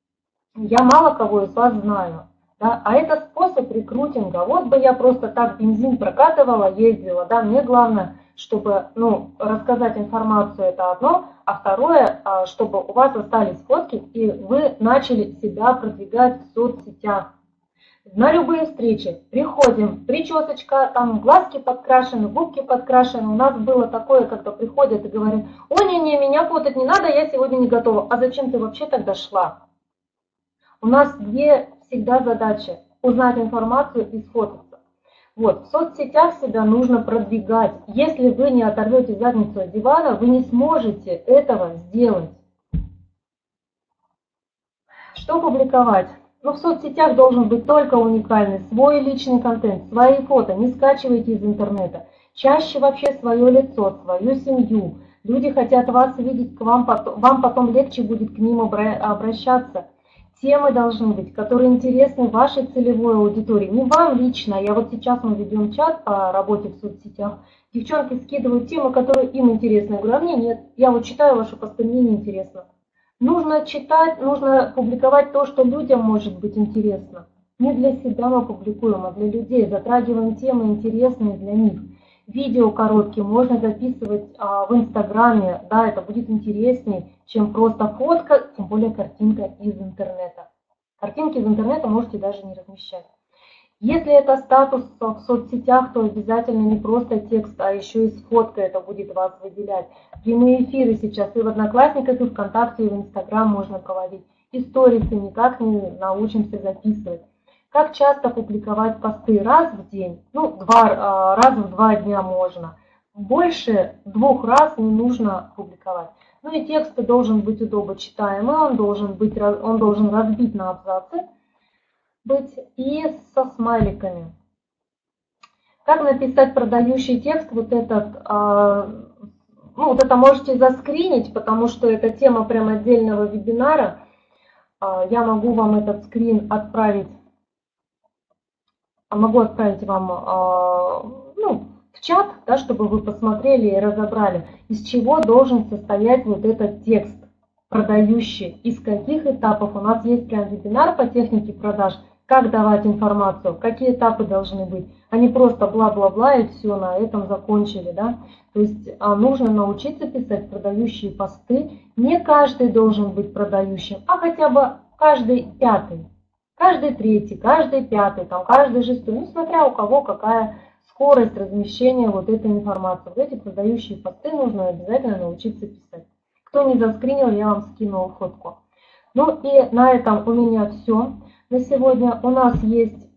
я мало кого из вас знаю. Да? А это способ рекрутинга. Вот бы я просто так бензин прокатывала, ездила, да, мне главное, чтобы рассказать информацию, это одно, а второе, чтобы у вас остались фотки, и вы начали себя продвигать в соцсетях. На любые встречи приходим, причесочка, там глазки подкрашены, губки подкрашены. У нас было такое, когда приходят и говорят: ой, не, меня фотать не надо, я сегодня не готова. А зачем ты вообще тогда шла? У нас две всегда задачи: узнать информацию и сфотаться. Вот, в соцсетях себя нужно продвигать. Если вы не оторвете задницу от дивана, вы не сможете этого сделать. Что публиковать? Но в соцсетях должен быть только уникальный, свой личный контент, свои фото, не скачивайте из интернета. Чаще вообще свое лицо, свою семью. Люди хотят вас видеть, вам потом легче будет к ним обращаться. Темы должны быть, которые интересны вашей целевой аудитории, не вам лично. Я вот сейчас мы ведем чат по работе в соцсетях. Девчонки скидывают темы, которые им интересны. Я говорю: а мне нет, я вот читаю ваши посты, мне не интересно. Нужно читать, нужно публиковать то, что людям может быть интересно. Не для себя мы публикуем, а для людей. Затрагиваем темы интересные для них. Видео короткие можно записывать в Инстаграме, да, это будет интереснее, чем просто фотка, тем более картинка из интернета. Картинки из интернета можете даже не размещать. Если это статус в соцсетях, то обязательно не просто текст, а еще и с фоткой это будет вас выделять. Прямые эфиры сейчас и в Одноклассниках, и ВКонтакте, и в Инстаграм можно проводить. И сторисы никак не научимся записывать. Как часто публиковать посты? Раз в день, раз в 2 дня можно. Больше 2 раз не нужно публиковать. Ну и текст должен быть удобочитаемый, он должен разбить на абзацы быть и со смайликами. Как написать продающий текст? Вот этот, вот это можете заскринить, потому что это тема прям отдельного вебинара. Я могу вам этот скрин отправить. Могу отправить вам в чат, да, чтобы вы посмотрели и разобрали, из чего должен состоять вот этот текст продающий, из каких этапов. У нас есть прям вебинар по технике продаж, как давать информацию, какие этапы должны быть, а не просто бла-бла-бла и все, на этом закончили. Да? То есть нужно научиться писать продающие посты. Не каждый должен быть продающим, а хотя бы каждый 5-й. Каждый 3-й, каждый 5-й, каждый 6-й, смотря у кого какая скорость размещения вот этой информации. Вот эти продающие посты нужно обязательно научиться писать. Кто не заскринил, я вам скинула фотку. Ну и на этом у меня все. На сегодня у нас есть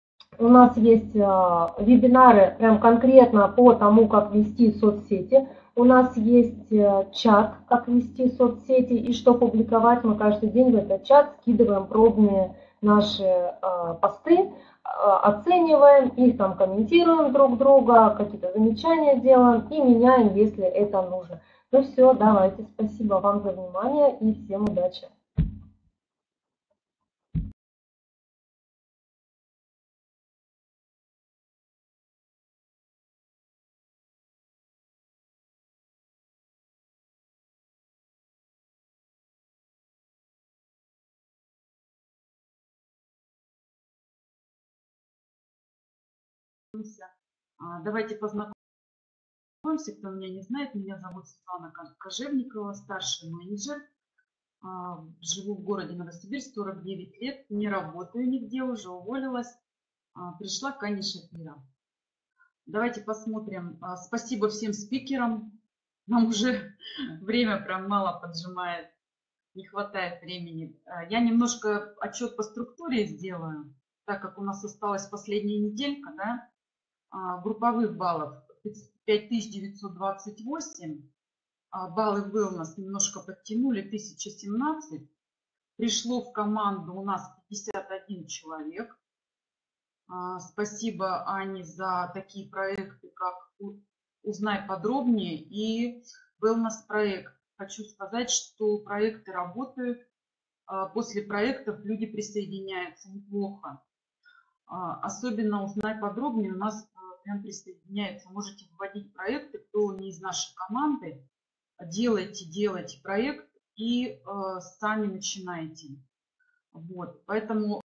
вебинары прям конкретно по тому, как вести соцсети. У нас есть чат, как вести соцсети и что публиковать. Мы каждый день в этот чат скидываем пробные наши посты, оцениваем их, там комментируем друг друга, какие-то замечания делаем и меняем, если это нужно. Ну все, давайте, спасибо вам за внимание и всем удачи. Давайте познакомимся, кто меня не знает. Меня зовут Светлана Кожевникова, старший менеджер. Живу в городе Новосибирск, 49 лет, не работаю нигде, уже уволилась. Пришла к Ане Шапира. Давайте посмотрим. Спасибо всем спикерам. Нам уже время прям мало поджимает, не хватает времени. Я немножко отчет по структуре сделаю, так как у нас осталась последняя неделька, да? Групповых баллов 5928. Баллы wellness немножко подтянули, 1017. Пришло в команду у нас 51 человек. Спасибо, Ане, за такие проекты, как «Узнай подробнее» и wellness проект. Хочу сказать, что проекты работают. После проектов люди присоединяются неплохо. Особенно «Узнай подробнее» у нас прям присоединяется. Можете вводить проекты, кто не из нашей команды. Делайте проект и сами начинайте. Вот. Поэтому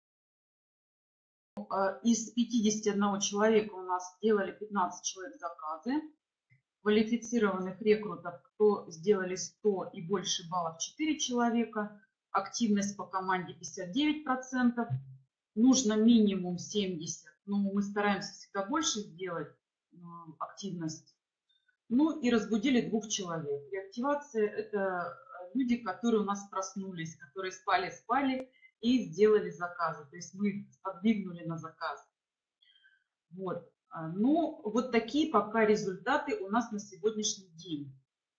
из 51 человека у нас сделали 15 человек заказы. Квалифицированных рекрутов, кто сделали 100 и больше баллов, 4 человека. Активность по команде 59%. Нужно минимум 70, но мы стараемся всегда больше сделать активность. Ну и разбудили 2 человек. Реактивация – это люди, которые у нас проснулись, которые спали и сделали заказы. То есть мы их сподвигнули на заказ. Вот. Ну, вот такие пока результаты у нас на сегодняшний день.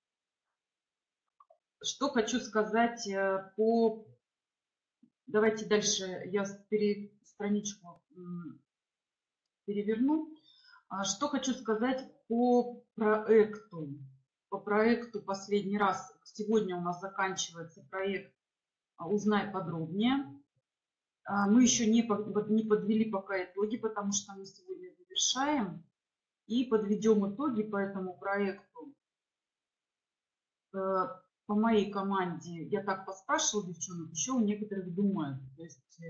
Что хочу сказать по... Давайте дальше я страничку переверну. Что хочу сказать по проекту. По проекту последний раз. Сегодня у нас заканчивается проект «Узнай подробнее». Мы еще не подвели пока итоги, потому что мы сегодня завершаем. И подведем итоги по этому проекту. По моей команде я так поспрашивала девчонок, еще у некоторых думают. То есть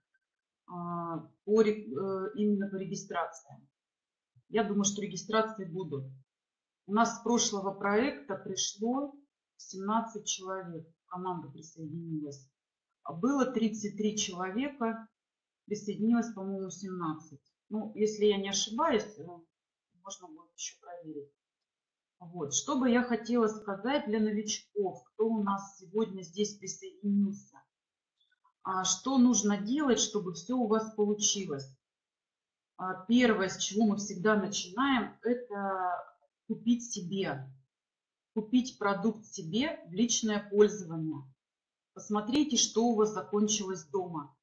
именно по регистрации. Я думаю, что регистрации будут. У нас с прошлого проекта пришло 17 человек. Команда присоединилась. Было 33 человека, присоединилось, по-моему, 17. Ну, если я не ошибаюсь, можно будет еще проверить. Вот. Что бы я хотела сказать для новичков, кто у нас сегодня здесь присоединился. Что нужно делать, чтобы все у вас получилось? Первое, с чего мы всегда начинаем, это купить себе. Купить продукт себе в личное пользование. Посмотрите, что у вас закончилось дома.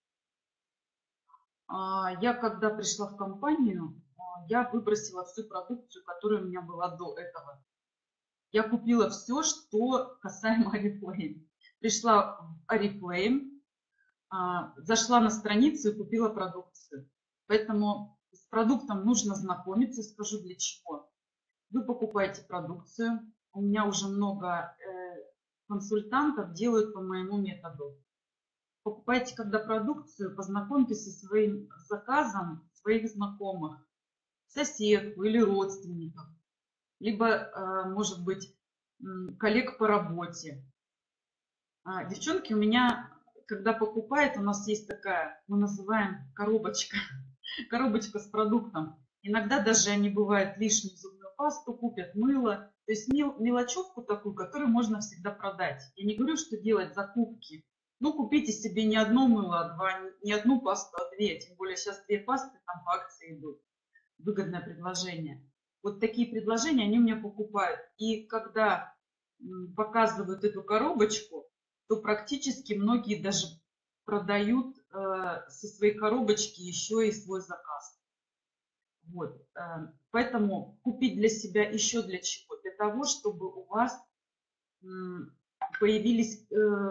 Я, когда пришла в компанию, я выбросила всю продукцию, которая у меня была до этого. Я купила все, что касаемо Oriflame. Пришла в Oriflame, зашла на страницу и купила продукцию. Поэтому с продуктом нужно знакомиться, скажу для чего. Вы покупаете продукцию. У меня уже много консультантов делают по моему методу. Покупайте, когда продукцию, познакомьтесь со своим заказом своих знакомых, соседку или родственников, либо, может быть, коллег по работе. Девчонки у меня, когда покупают, у нас есть такая, мы называем коробочка, коробочка с продуктом. Иногда даже они бывают лишнюю зубную пасту, купят мыло. То есть мелочевку такую, которую можно всегда продать. Я не говорю, что делать закупки. Ну, купите себе не одно мыло, а два, не одну пасту, а две. Тем более сейчас 2 пасты там по акции идут. Выгодное предложение. Вот такие предложения они у меня покупают. И когда показывают эту коробочку, то практически многие даже продают со своей коробочки еще и свой заказ. Вот. Поэтому купить для себя еще для чего? Для того, чтобы у вас появились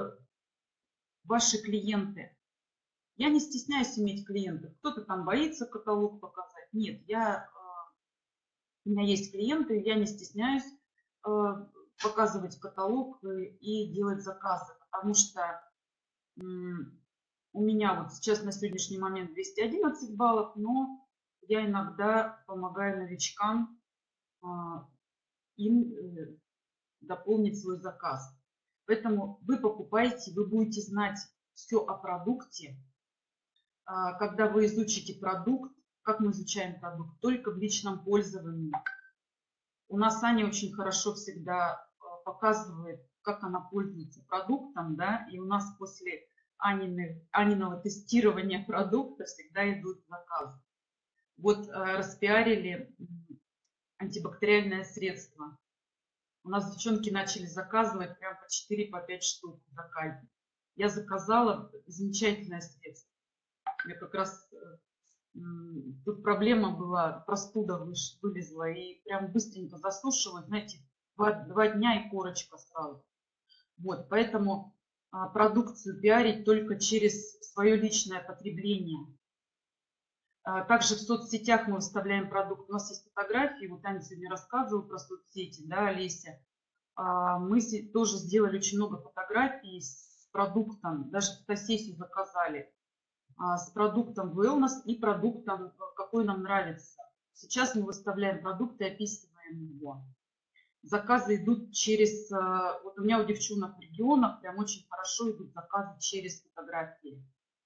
ваши клиенты. Я не стесняюсь иметь клиентов. Кто-то там боится каталог показать. Нет, у меня есть клиенты, я не стесняюсь показывать каталог и делать заказы, потому что у меня вот сейчас на сегодняшний момент 211 баллов, но я иногда помогаю новичкам им дополнить свой заказ. Поэтому вы покупаете, вы будете знать все о продукте. Когда вы изучите продукт, как мы изучаем продукт? Только в личном пользовании. У нас Аня очень хорошо всегда показывает, как она пользуется продуктом, да, и у нас после Аниного тестирования продукта всегда идут заказы. Вот распиарили антибактериальное средство. У нас девчонки начали заказывать прям по 4-5 штук в заказе. Я заказала замечательное средство. Я как раз тут проблема была, простуда вылезла, и прям быстренько засушивать, знаете, 2 дня и корочка сразу. Вот, поэтому продукцию пиарить только через свое личное потребление. Также в соцсетях мы выставляем продукт. У нас есть фотографии, вот Аня сегодня рассказывала про соцсети, да, Олеся. Мы тоже сделали очень много фотографий с продуктом, даже фотосессию заказали, с продуктом wellness и продуктом, какой нам нравится. Сейчас мы выставляем продукт и описываем его. Заказы идут через, вот у меня у девчонок в регионах прям очень хорошо идут заказы через фотографии.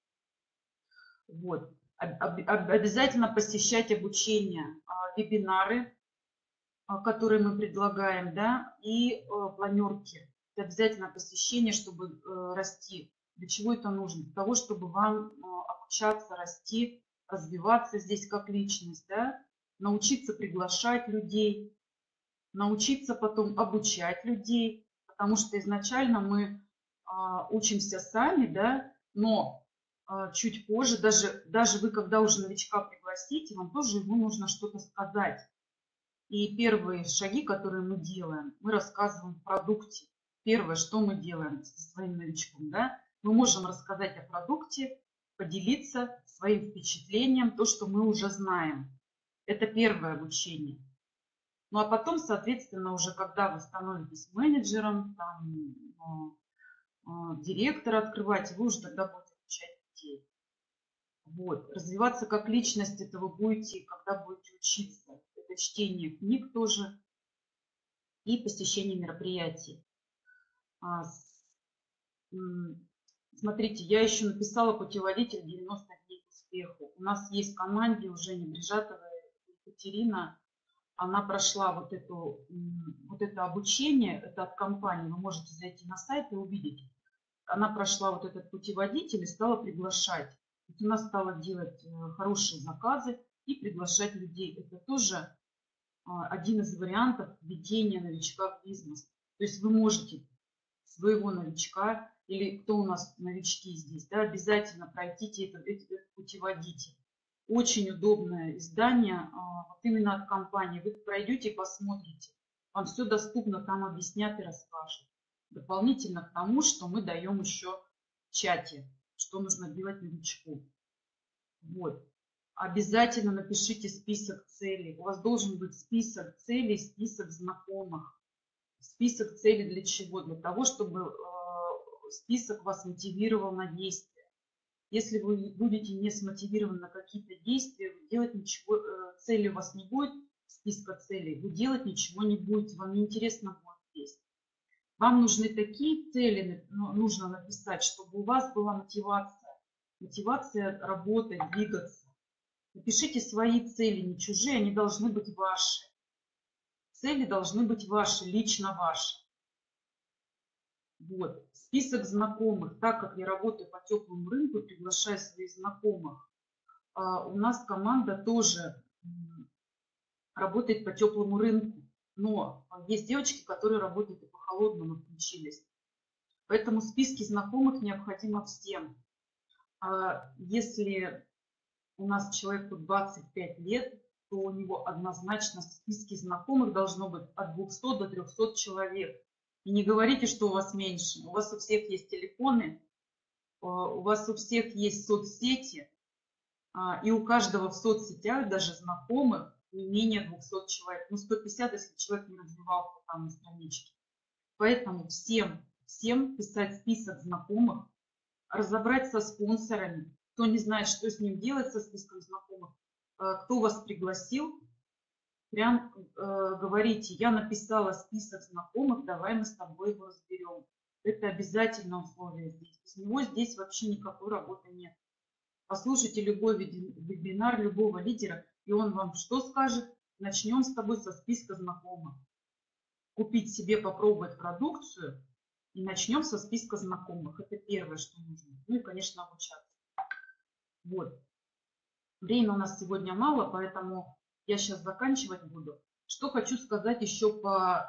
Вот. Обязательно посещать обучение, вебинары, которые мы предлагаем, да, и планерки. Это обязательно посещение, чтобы расти. Для чего это нужно? Для того, чтобы вам обучаться, расти, развиваться здесь как личность, да, научиться приглашать людей, научиться потом обучать людей, потому что изначально мы учимся сами, да, но чуть позже, даже вы, когда уже новичка пригласите, вам тоже ему нужно что-то сказать. И первые шаги, которые мы делаем, мы рассказываем в продукте. Первое, что мы делаем со своим новичком, да, мы можем рассказать о продукте, поделиться своим впечатлением, то, что мы уже знаем. Это первое обучение. Ну а потом, соответственно, уже когда вы становитесь менеджером, там, директора открываете, вы уже тогда будете обучать детей. Вот. Развиваться как личность, это вы будете, когда будете учиться. Это чтение книг тоже и посещение мероприятий. Смотрите, я еще написала путеводитель 90 дней к успеху. У нас есть в команде уже Небрежатова Екатерина. Она прошла вот это обучение, это от компании. Вы можете зайти на сайт и увидеть. Она прошла вот этот путеводитель и стала приглашать. То есть она стала делать хорошие заказы и приглашать людей. Это тоже один из вариантов введения новичка в бизнес. То есть вы можете своего новичка, или кто у нас новички здесь, да, обязательно пройдите этот путеводитель. Очень удобное издание, вот именно от компании. Вы пройдете и посмотрите. Вам все доступно, там объяснят и расскажут. Дополнительно к тому, что мы даем еще в чате, что нужно делать новичку. Вот. Обязательно напишите список целей. У вас должен быть список целей, список знакомых. Список целей для чего? Для того, чтобы список вас мотивировал на действия. Если вы будете не смотивированы на какие-то действия, вы делать ничего, цели у вас не будет, списка целей, вы делать ничего не будете, вам неинтересно будет есть. Вам нужны такие цели, нужно написать, чтобы у вас была мотивация. Мотивация работать, двигаться. Напишите свои цели, не чужие, они должны быть ваши. Цели должны быть ваши, лично ваши. Вот. Список знакомых. Так как я работаю по теплому рынку, приглашаю своих знакомых. У нас команда тоже работает по теплому рынку. Но есть девочки, которые работают и по холодному, включились. Поэтому списки знакомых необходимо всем. Если у нас человеку 25 лет, то у него однозначно в списке знакомых должно быть от 200 до 300 человек. И не говорите, что у вас меньше. У вас у всех есть телефоны, у вас у всех есть соцсети, и у каждого в соцсетях, даже знакомых, не менее 200 человек. Ну, 150, если человек не развивался там на страничке. Поэтому всем писать список знакомых, разобрать со спонсорами. Кто не знает, что с ним делать, со списком знакомых, кто вас пригласил, прям говорите, я написала список знакомых, давай мы с тобой его разберем. Это обязательное условие здесь. Без него здесь вообще никакой работы нет. Послушайте любой вебинар любого лидера, и он вам что скажет? Начнем с тобой со списка знакомых. Купить себе, попробовать продукцию, и начнем со списка знакомых. Это первое, что нужно. Ну и, конечно, обучаться. Вот. Времени у нас сегодня мало, поэтому я сейчас заканчивать буду. Что хочу сказать еще по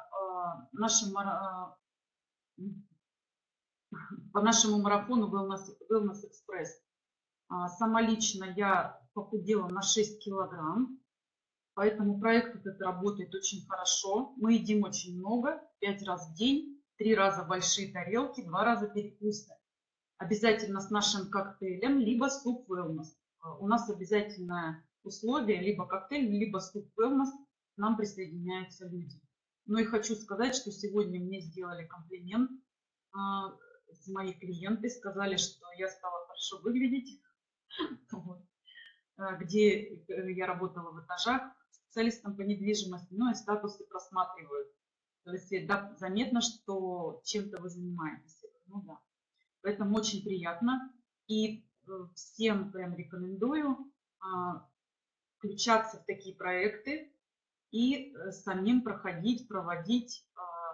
нашему марафону Wellness Express. Сама лично я похудела на 6 килограмм, поэтому проект этот работает очень хорошо. Мы едим очень много, 5 раз в день, 3 раза большие тарелки, 2 раза перекусы. Обязательно с нашим коктейлем, либо суп Wellness. У нас обязательное условие, либо коктейль, либо суп Wellness, к нам присоединяются люди. Ну и хочу сказать, что сегодня мне сделали комплимент, мои клиенты сказали, что я стала хорошо выглядеть. Вот. Где я работала в этажах специалистом по недвижимости, ну и статусы просматривают. То есть да, заметно, что чем-то вы занимаетесь. Ну да. Поэтому очень приятно. И всем прям рекомендую включаться в такие проекты и самим проходить, проводить,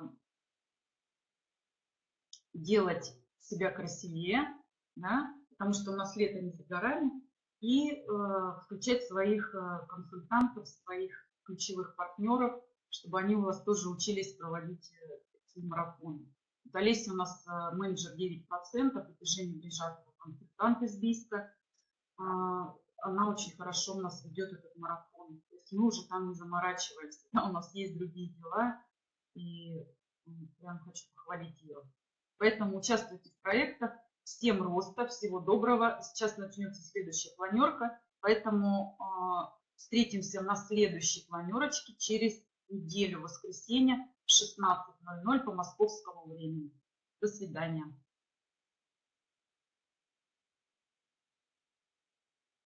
делать себя красивее, да, потому что у нас лето не за горами, и включать своих консультантов, своих ключевых партнеров, чтобы они у вас тоже учились проводить такие марафоны. Вот Олеся у нас менеджер 9%, это Женя Брижакова, консультант из Бийска. Она очень хорошо у нас ведет этот марафон. То есть мы уже там не заморачиваемся, да, у нас есть другие дела, и прям хочу похвалить ее. Поэтому участвуйте в проектах. Всем роста, всего доброго. Сейчас начнется следующая планерка, поэтому встретимся на следующей планерочке через неделю, воскресенье, в 16:00 по московскому времени. До свидания.